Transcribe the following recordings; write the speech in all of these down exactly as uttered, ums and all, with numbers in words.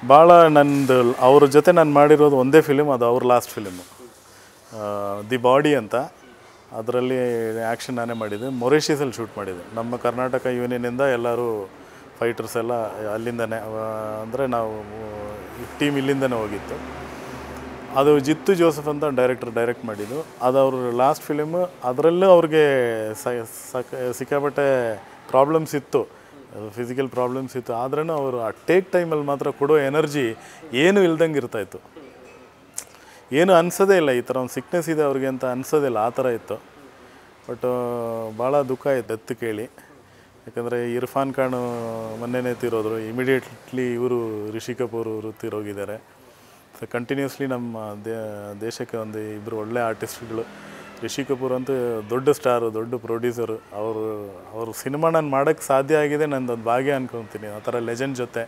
ಭಾಳ ನಂದು ಅವ್ರ ಜೊತೆ ನಾನು ಮಾಡಿರೋದು ಒಂದೇ ಫಿಲಿಮ್, ಅದು ಅವ್ರ ಲಾಸ್ಟ್ ಫಿಲಿಮು, ದಿ ಬಾಡಿ ಅಂತ. ಅದರಲ್ಲಿ ಆ್ಯಕ್ಷನ್ ನಾನೇ ಮಾಡಿದ್ದೆ. ಮೊರೇಷಿಯಸಲ್ಲಿ ಶೂಟ್ ಮಾಡಿದ್ದೆ. ನಮ್ಮ ಕರ್ನಾಟಕ ಯೂನಿಯನಿಂದ ಎಲ್ಲರೂ ಫೈಟರ್ಸ್ ಎಲ್ಲ ಅಲ್ಲಿಂದನೇ, ಅಂದರೆ ನಾವು ಟೀಮ್ ಇಲ್ಲಿಂದನೇ ಹೋಗಿತ್ತು. ಅದು ಜಿತ್ತು ಜೋಸೆಫ್ ಅಂತ ಡೈರೆಕ್ಟರ್ ಡೈರೆಕ್ಟ್ ಮಾಡಿದ್ದು. ಅದು ಅವ್ರ ಲಾಸ್ಟ್ ಫಿಲಿಮು. ಅದರಲ್ಲೂ ಅವ್ರಿಗೆ ಸಿಕ್ಕಾಪಟ್ಟೆ ಪ್ರಾಬ್ಲಮ್ಸ್ ಇತ್ತು, ಫಿಸಿಕಲ್ ಪ್ರಾಬ್ಲಮ್ಸ್ ಇತ್ತು. ಆದ್ರೂ ಅವರು ಆ ಟೇಕ್ ಟೈಮಲ್ಲಿ ಮಾತ್ರ ಕೊಡೋ ಎನರ್ಜಿ ಏನೂ ಇಲ್ದಂಗೆ ಇರ್ತಾಯಿತ್ತು. ಏನು ಅನಿಸೋದೇ ಇಲ್ಲ, ಈ ಥರ ಒಂದು ಸಿಕ್ನೆಸ್ ಇದೆ ಅವ್ರಿಗೆ ಅಂತ ಅನಿಸೋದಿಲ್ಲ, ಆ ಥರ ಇತ್ತು. ಬಟ್ ಭಾಳ ದುಃಖ ಆಯಿತು ಎತ್ತು ಕೇಳಿ. ಯಾಕಂದರೆ ಇರ್ಫಾನ್ ಖಾನ್ ಮೊನ್ನೆನೇ ತೀರೋದ್ರು. ಇಮಿಡಿಯೇಟ್ಲಿ ಇವರು ರಿಷಿ ಕಪೂರ್ ಅವರು ತೀರೋಗಿದ್ದಾರೆ. ಸೊ ಕಂಟಿನ್ಯೂಸ್ಲಿ ನಮ್ಮ ದೇಶಕ್ಕೆ ಒಂದು ಇಬ್ಬರು ಒಳ್ಳೆ ಆರ್ಟಿಸ್ಟ್ಗಳು. ರಿಷಿ ಕಪೂರ್ ಅಂತೂ ದೊಡ್ಡ ಸ್ಟಾರು, ದೊಡ್ಡ ಪ್ರೊಡ್ಯೂಸರು. ಅವರು ಅವ್ರ ಸಿನಿಮಾ ನಾನು ಮಾಡೋಕ್ಕೆ ಸಾಧ್ಯ ಆಗಿದೆ, ನಂದೊಂದು ಭಾಗ್ಯ ಅಂದ್ಕೊತೀನಿ. ಆ ಥರ ಲೆಜೆಂಡ್ ಜೊತೆ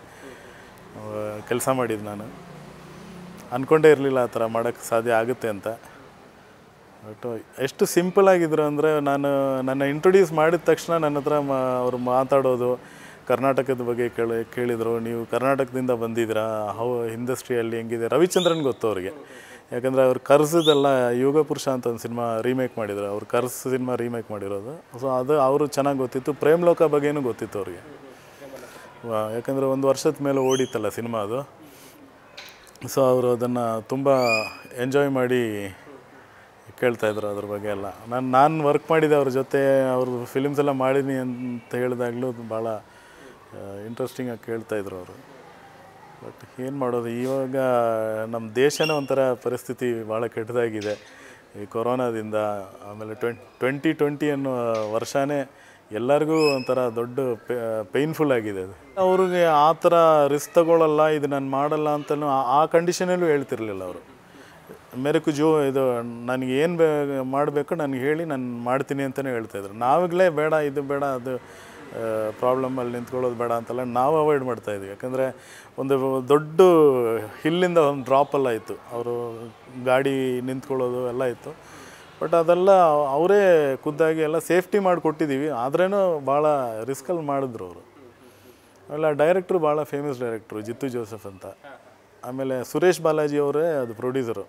ಕೆಲಸ ಮಾಡಿದ್ದು ನಾನು. ಅಂದ್ಕೊಂಡೇ ಇರಲಿಲ್ಲ ಆ ಥರ ಮಾಡೋಕ್ಕೆ ಸಾಧ್ಯ ಆಗುತ್ತೆ ಅಂತ. ಬಟ್ ಎಷ್ಟು ಸಿಂಪಲಾಗಿದ್ರು ಅಂದರೆ, ನಾನು ನನ್ನ ಇಂಟ್ರೊಡ್ಯೂಸ್ ಮಾಡಿದ ತಕ್ಷಣ ನನ್ನ ಹತ್ರ ಮಾ ಅವ್ರು ಮಾತಾಡೋದು ಕರ್ನಾಟಕದ ಬಗ್ಗೆ ಕೇಳಿ ಕೇಳಿದರು ನೀವು ಕರ್ನಾಟಕದಿಂದ ಬಂದಿದ್ದೀರಾ, ಹೌ ಇಂಡಸ್ಟ್ರಿಯಲ್ಲಿ ಹೆಂಗಿದೆ. ರವಿಚಂದ್ರನ್ ಗೊತ್ತು ಅವ್ರಿಗೆ, ಯಾಕಂದರೆ ಅವ್ರು ಕರ್ಸದೆಲ್ಲ ಯುಗ ಪುರುಷ ಅಂತ ಒಂದು ಸಿನಿಮಾ ರೀಮೇಕ್ ಮಾಡಿದರು. ಅವ್ರು ಕರ್ಸ್ ಸಿನಿಮಾ ರೀಮೇಕ್ ಮಾಡಿರೋದು. ಸೊ ಅದು ಅವರು ಚೆನ್ನಾಗಿ ಗೊತ್ತಿತ್ತು. ಪ್ರೇಮ್ ಲೋಕ ಬಗ್ಗೆನೂ ಗೊತ್ತಿತ್ತು ಅವ್ರಿಗೆ, ಯಾಕಂದರೆ ಒಂದು ವರ್ಷದ ಮೇಲೆ ಓಡಿತ್ತಲ್ಲ ಸಿನಿಮಾ ಅದು. ಸೊ ಅವರು ಅದನ್ನು ತುಂಬ ಎಂಜಾಯ್ ಮಾಡಿ ಕೇಳ್ತಾಯಿದ್ರು ಅದ್ರ ಬಗ್ಗೆ ಎಲ್ಲ. ನಾನು ನಾನು ವರ್ಕ್ ಮಾಡಿದ್ದೆ ಅವ್ರ ಜೊತೆ, ಅವ್ರ ಫಿಲಿಮ್ಸ್ ಎಲ್ಲ ಮಾಡೀನಿ ಅಂತ ಹೇಳಿದಾಗಲೂ ಭಾಳ ಇಂಟ್ರೆಸ್ಟಿಂಗಾಗಿ ಕೇಳ್ತಾಯಿದ್ರು ಅವರು. ಬಟ್ ಏನು ಮಾಡೋದು, ಇವಾಗ ನಮ್ಮ ದೇಶನೇ ಒಂಥರ ಪರಿಸ್ಥಿತಿ ಭಾಳ ಕೆಟ್ಟದಾಗಿದೆ ಈ ಕೊರೋನಾದಿಂದ. ಆಮೇಲೆ ಟ್ವೆಂಟ್ ಟ್ವೆಂಟಿ ಟ್ವೆಂಟಿ ಅನ್ನೋ ವರ್ಷವೇ ಎಲ್ಲರಿಗೂ ಒಂಥರ ದೊಡ್ಡ ಪೇಯ್ನ್ಫುಲ್ ಆಗಿದೆ. ಅದು ಅವ್ರಿಗೆ ಆ ಥರ ರಿಸ್ಕ್ ತಗೊಳ್ಳಲ್ಲ, ಇದು ನಾನು ಮಾಡಲ್ಲ ಅಂತಲೂ ಆ ಕಂಡೀಷನಲ್ಲೂ ಹೇಳ್ತಿರ್ಲಿಲ್ಲ ಅವರು. ಮೇರೆಕು ಜೋ ಇದು ನನಗೆ ಏನು ಬೇ ಮಾಡಬೇಕು ನನಗೆ ಹೇಳಿ ನಾನು ಮಾಡ್ತೀನಿ ಅಂತಲೇ ಹೇಳ್ತಾಯಿದ್ರು. ನಾವಾಗಲೇ ಬೇಡ, ಇದು ಬೇಡ, ಅದು ಪ್ರಾಬ್ಲಮಲ್ಲಿ ನಿಂತ್ಕೊಳ್ಳೋದು ಬೇಡ ಅಂತೆಲ್ಲ ನಾವು ಅವಾಯ್ಡ್ ಮಾಡ್ತಾಯಿದ್ವಿ. ಯಾಕಂದರೆ ಒಂದು ದೊಡ್ಡ ಹಿಲ್ಲಿಂದ ಒಂದು ಡ್ರಾಪೆಲ್ಲ ಇತ್ತು, ಅವರು ಗಾಡಿ ನಿಂತ್ಕೊಳ್ಳೋದು ಎಲ್ಲ ಇತ್ತು. ಬಟ್ ಅದೆಲ್ಲ ಅವರೇ ಖುದ್ದಾಗಿ ಎಲ್ಲ ಸೇಫ್ಟಿ ಮಾಡಿಕೊಟ್ಟಿದ್ದೀವಿ. ಆದ್ರೂ ಭಾಳ ರಿಸ್ಕಲ್ಲಿ ಮಾಡಿದ್ರು ಅವರು. ಆಮೇಲೆ ಆ ಡೈರೆಕ್ಟ್ರು ಭಾಳ ಫೇಮಸ್ ಡೈರೆಕ್ಟ್ರು, ಜಿತ್ತು ಜೋಸೆಫ್ ಅಂತ. ಆಮೇಲೆ ಸುರೇಶ್ ಬಾಲಾಜಿ ಅವರೇ ಅದು ಪ್ರೊಡ್ಯೂಸರು.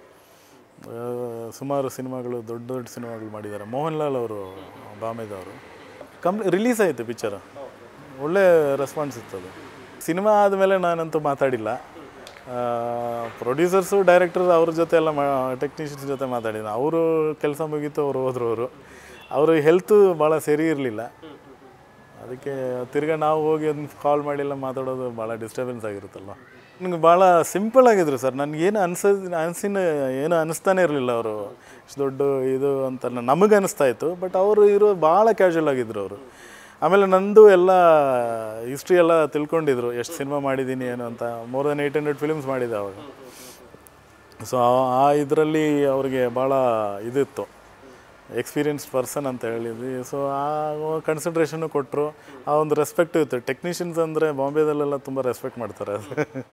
ಸುಮಾರು ಸಿನಿಮಾಗಳು, ದೊಡ್ಡ ದೊಡ್ಡ ಸಿನಿಮಾಗಳು ಮಾಡಿದ್ದಾರೆ. ಮೋಹನ್ ಲಾಲ್ ಅವರು, ಬಾಂಬೆದವರು. ಕಮ್ ರಿಲೀಸ್ ಆಯಿತು ಪಿಕ್ಚರು, ಒಳ್ಳೆ ರೆಸ್ಪಾನ್ಸ್ ಇತ್ತು ಅದು. ಸಿನಿಮಾ ಆದಮೇಲೆ ನಾನಂತೂ ಮಾತಾಡಿಲ್ಲ. ಪ್ರೊಡ್ಯೂಸರ್ಸು ಡೈರೆಕ್ಟರ್ ಅವ್ರ ಜೊತೆ ಎಲ್ಲ ಮಾ ಟೆಕ್ನಿಷಿಯನ್ಸ್ ಜೊತೆ ಮಾತಾಡಿದ್ರು. ಅವರು ಕೆಲಸ ಮುಗೀತು, ಅವರು ಹೋದ್ರು. ಅವರು ಅವ್ರ ಹೆಲ್ತು ಭಾಳ ಸರಿ ಇರಲಿಲ್ಲ. ಅದಕ್ಕೆ ತಿರ್ಗಾ ನಾವು ಹೋಗಿ ಒಂದು ಕಾಲ್ ಮಾಡಿಲ್ಲ ಮಾತಾಡೋದು ಭಾಳ ಡಿಸ್ಟರ್ಬೆನ್ಸ್ ಆಗಿರುತ್ತಲ್ಲ. ನನಗೆ ಭಾಳ ಸಿಂಪಲ್ ಆಗಿದ್ರು ಸರ್. ನನಗೇನು ಅನ್ಸೋದು ಅನಿಸಿನ ಏನು ಅನ್ನಿಸ್ತಾನೆ ಇರಲಿಲ್ಲ ಅವರು ಇಷ್ಟು ದೊಡ್ಡ ಇದು ಅಂತ ನಮಗೆ ಅನ್ನಿಸ್ತಾ ಇತ್ತು. ಬಟ್ ಅವರು ಇರೋ ಭಾಳ ಕ್ಯಾಶುವಲ್ ಆಗಿದ್ದರು ಅವರು. ಆಮೇಲೆ ನಂದು ಎಲ್ಲ ಹಿಸ್ಟ್ರಿ ಎಲ್ಲ ತಿಳ್ಕೊಂಡಿದ್ರು, ಎಷ್ಟು ಸಿನಿಮಾ ಮಾಡಿದ್ದೀನಿ ಏನು ಅಂತ. More than eight hundred films ಮಾಡಿದ್ದೆ ಅವಾಗ. ಸೊ ಆ ಇದರಲ್ಲಿ ಅವ್ರಿಗೆ ಭಾಳ ಇದಿತ್ತು, ಎಕ್ಸ್ಪೀರಿಯನ್ಸ್ಡ್ ಪರ್ಸನ್ ಅಂತ ಹೇಳಿದ್ವಿ. ಸೊ ಆ ಕನ್ಸಿಡ್ರೇಷನ್ನು ಕೊಟ್ಟರು, ಆ ಒಂದು ರೆಸ್ಪೆಕ್ಟು ಇತ್ತು. ಟೆಕ್ನಿಷಿಯನ್ಸ್ ಅಂದರೆ ಬಾಂಬೆದಲ್ಲೆಲ್ಲ ತುಂಬ ರೆಸ್ಪೆಕ್ಟ್ ಮಾಡ್ತಾರೆ.